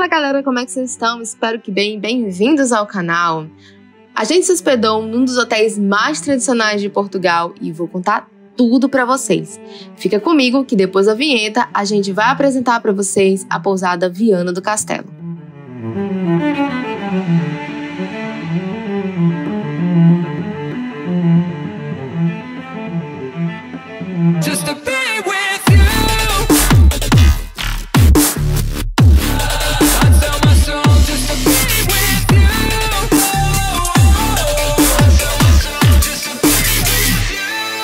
Fala galera, como é que vocês estão? Espero que bem, bem-vindos ao canal. A gente se hospedou num dos hotéis mais tradicionais de Portugal e vou contar tudo pra vocês. Fica comigo que depois da vinheta a gente vai apresentar pra vocês a pousada Viana do Castelo. Just to be with you. I sell my soul just to be with you. I sell my soul just to be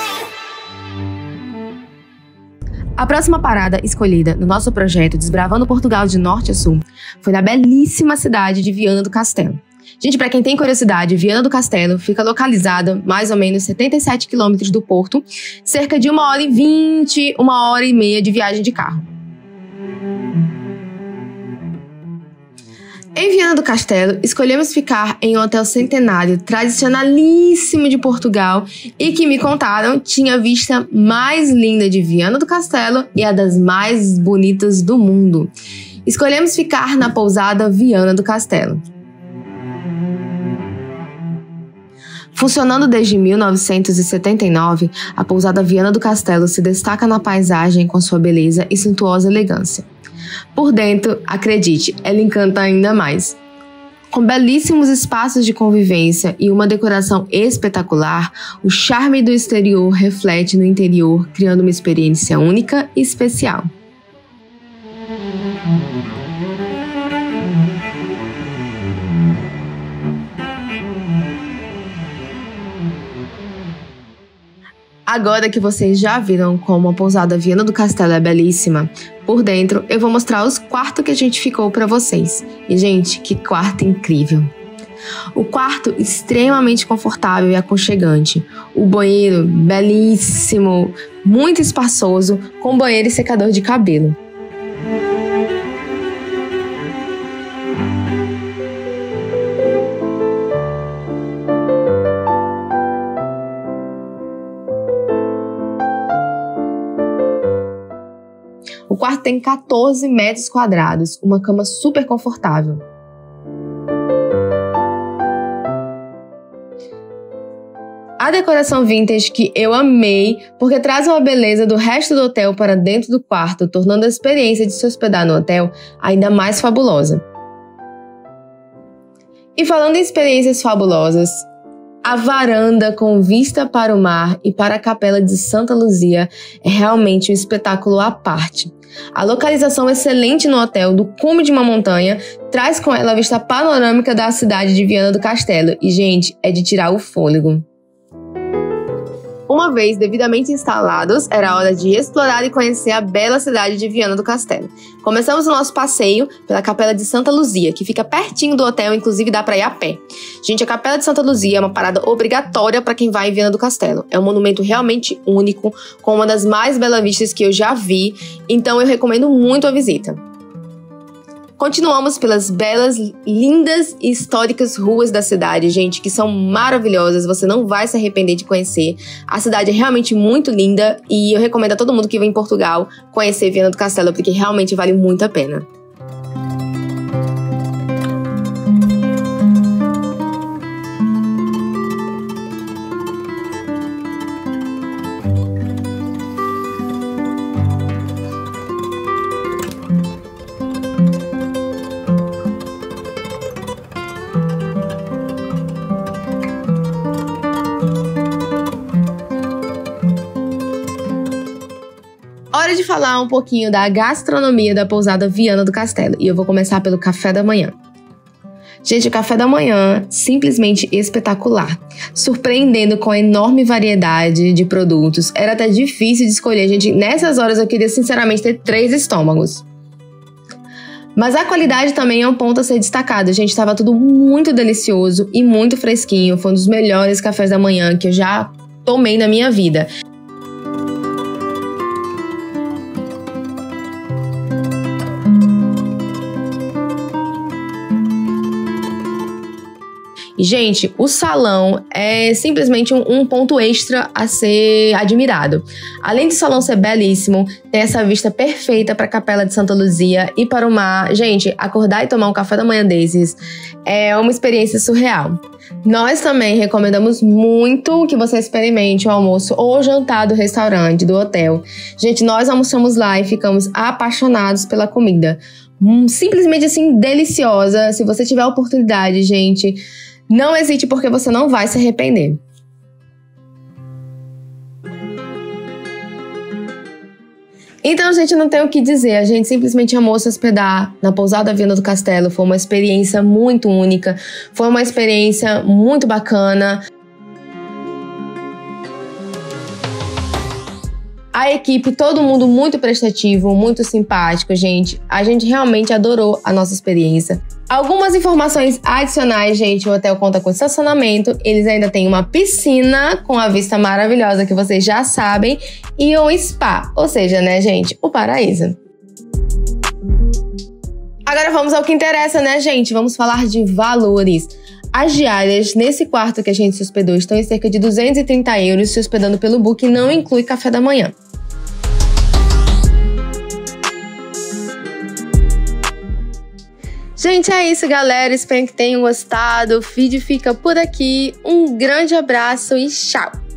with you. A próxima parada escolhida no nosso projeto Desbravando Portugal de Norte a Sul foi na belíssima cidade de Viana do Castelo. Gente, para quem tem curiosidade, Viana do Castelo fica localizada mais ou menos 77 quilômetros do Porto, cerca de 1h20, 1h30 de viagem de carro. Em Viana do Castelo, escolhemos ficar em um hotel centenário tradicionalíssimo de Portugal e que me contaram tinha a vista mais linda de Viana do Castelo e a das mais bonitas do mundo. Escolhemos ficar na pousada Viana do Castelo. Funcionando desde 1979, a pousada Viana do Castelo se destaca na paisagem com sua beleza e suntuosa elegância. Por dentro, acredite, ela encanta ainda mais. Com belíssimos espaços de convivência e uma decoração espetacular, o charme do exterior reflete no interior, criando uma experiência única e especial. Agora que vocês já viram como a pousada Viana do Castelo é belíssima, por dentro eu vou mostrar os quartos que a gente ficou para vocês. E gente, que quarto incrível! O quarto extremamente confortável e aconchegante. O banheiro belíssimo, muito espaçoso, com banheiro e secador de cabelo. O quarto tem 14 metros quadrados, uma cama super confortável. A decoração vintage que eu amei, porque traz uma beleza do resto do hotel para dentro do quarto, tornando a experiência de se hospedar no hotel ainda mais fabulosa. E falando em experiências fabulosas, a varanda com vista para o mar e para a Capela de Santa Luzia é realmente um espetáculo à parte. A localização excelente no hotel do cume de uma montanha traz com ela a vista panorâmica da cidade de Viana do Castelo e, gente, é de tirar o fôlego. Uma vez devidamente instalados, era hora de explorar e conhecer a bela cidade de Viana do Castelo. Começamos o nosso passeio pela Capela de Santa Luzia, que fica pertinho do hotel, inclusive dá pra ir a pé. Gente, a Capela de Santa Luzia é uma parada obrigatória para quem vai em Viana do Castelo. É um monumento realmente único, com uma das mais belas vistas que eu já vi, então eu recomendo muito a visita. Continuamos pelas belas, lindas e históricas ruas da cidade, gente, que são maravilhosas, você não vai se arrepender de conhecer. A cidade é realmente muito linda e eu recomendo a todo mundo que vem em Portugal conhecer Viana do Castelo, porque realmente vale muito a pena. Hora de falar um pouquinho da gastronomia da pousada Viana do Castelo. E eu vou começar pelo café da manhã. Gente, o café da manhã simplesmente espetacular. Surpreendendo com a enorme variedade de produtos. Era até difícil de escolher, gente. Nessas horas eu queria sinceramente ter 3 estômagos. Mas a qualidade também é um ponto a ser destacado. Gente, estava tudo muito delicioso e muito fresquinho. Foi um dos melhores cafés da manhã que eu já tomei na minha vida. E, gente, o salão é simplesmente um ponto extra a ser admirado. Além do salão ser belíssimo, tem essa vista perfeita para a Capela de Santa Luzia e para o mar. Gente, acordar e tomar um café da manhã desses é uma experiência surreal. Nós também recomendamos muito que você experimente o almoço ou o jantar do restaurante, do hotel. Gente, nós almoçamos lá e ficamos apaixonados pela comida. Simplesmente assim, deliciosa. Se você tiver a oportunidade, gente, não hesite porque você não vai se arrepender. Então, gente, não tem o que dizer. A gente simplesmente amou se hospedar na pousada Viana do Castelo. Foi uma experiência muito única. Foi uma experiência muito bacana. A equipe, todo mundo muito prestativo, muito simpático, gente. A gente realmente adorou a nossa experiência. Algumas informações adicionais, gente. O hotel conta com estacionamento. Eles ainda têm uma piscina com a vista maravilhosa que vocês já sabem. E um spa. Ou seja, né, gente? O paraíso. Agora vamos ao que interessa, né, gente? Vamos falar de valores. As diárias nesse quarto que a gente se hospedou estão em cerca de 230 €, se hospedando pelo Booking, não inclui café da manhã. Gente, é isso, galera. Espero que tenham gostado. O vídeo fica por aqui. Um grande abraço e tchau!